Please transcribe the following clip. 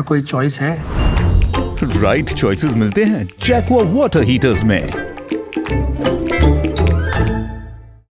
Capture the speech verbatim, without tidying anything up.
और कोई चॉइस है? राइट चॉइसेस मिलते हैं जैकवा वाटर हीटर्स में।